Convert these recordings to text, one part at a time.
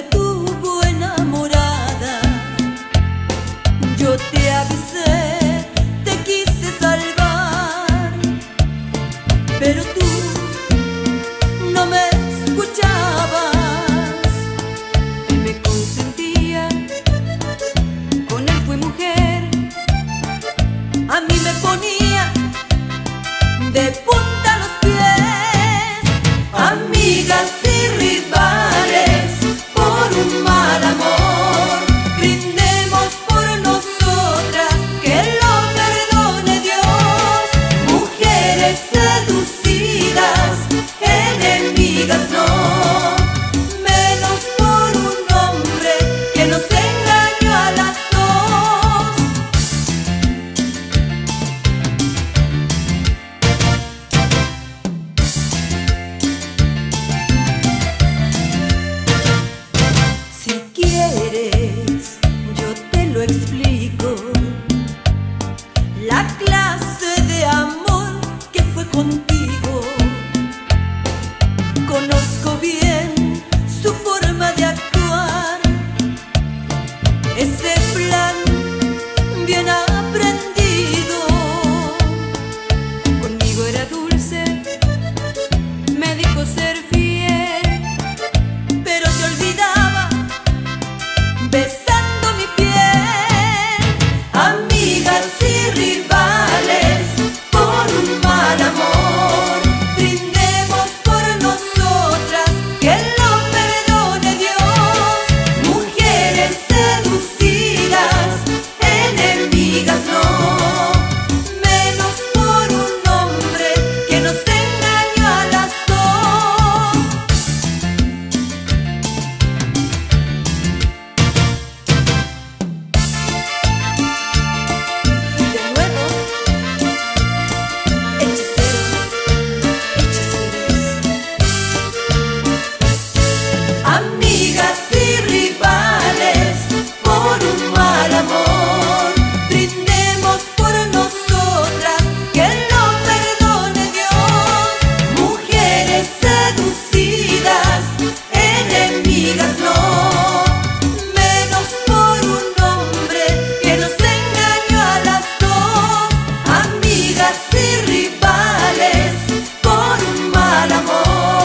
tuvo enamorada. Yo te avisé, te quise salvar, pero tú no me escuchabas. Él me consentía, con él fui mujer. A mí me ponía de punta a los pies. Amigas y rivales por un mal amor, brindemos por nosotras, que lo perdone Dios. Mujeres seducidas, enemigas no, menos por un hombre que nos engañó a las dos. Si quieres, yo te lo explico, la clase de amor que fue contigo. Conozco bien su forma de actuar, ese plan bien aprendido. Conmigo era dulce, me dijo ser fiel, pero te olvidaba besando mi piel. Amigas y rivales por un mal amor, brindemos por nosotras, que lo perdone Dios. Mujeres seducidas, enemigas no, menos por un hombre que nos engañó a las dos. De nuevo, hechiceros, hechiceros. Amigas y rivales por un mal amor, brindemos por nosotras, que lo perdone Dios. Mujeres seducidas, enemigas no, menos por un hombre que nos engañó a las dos. Amigas y rivales por un mal amor.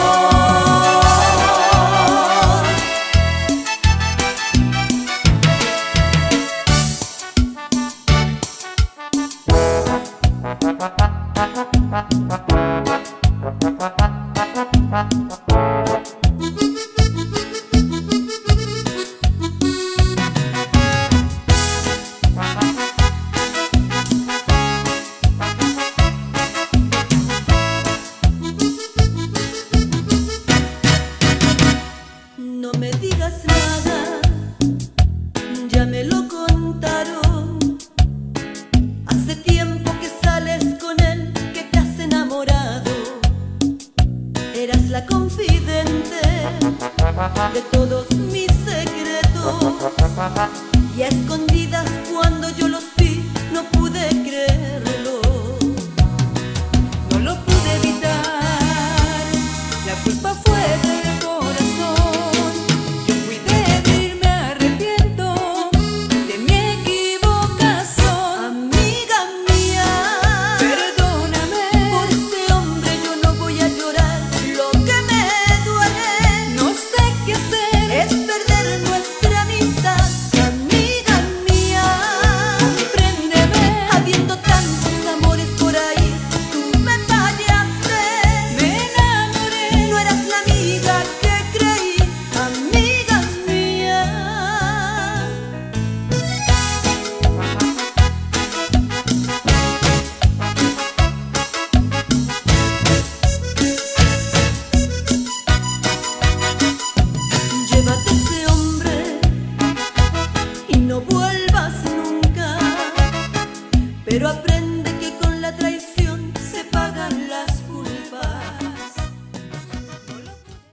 No me digas nada, ya me lo contaron. Hace tiempo que sales con él, que te has enamorado. Eras la confidente de todos mis secretos, y a escondidas cuando yo los vi no pude creerlo. no lo pude evitar, la culpa fue del corazón. Yo fui débil, me arrepiento de mi equivocación. Amiga mía, Perdóname, por ese hombre yo no voy a llorar. Lo que me duele no sé qué hacer, es perder nuestra amistad. Amiga mía, compréndeme. habiendo tantos amores por ahí, tú me fallaste. Me enamoré, No eras la amiga que creí. Amiga mía, llévate ese hombre y no vuelvas nunca, pero aprende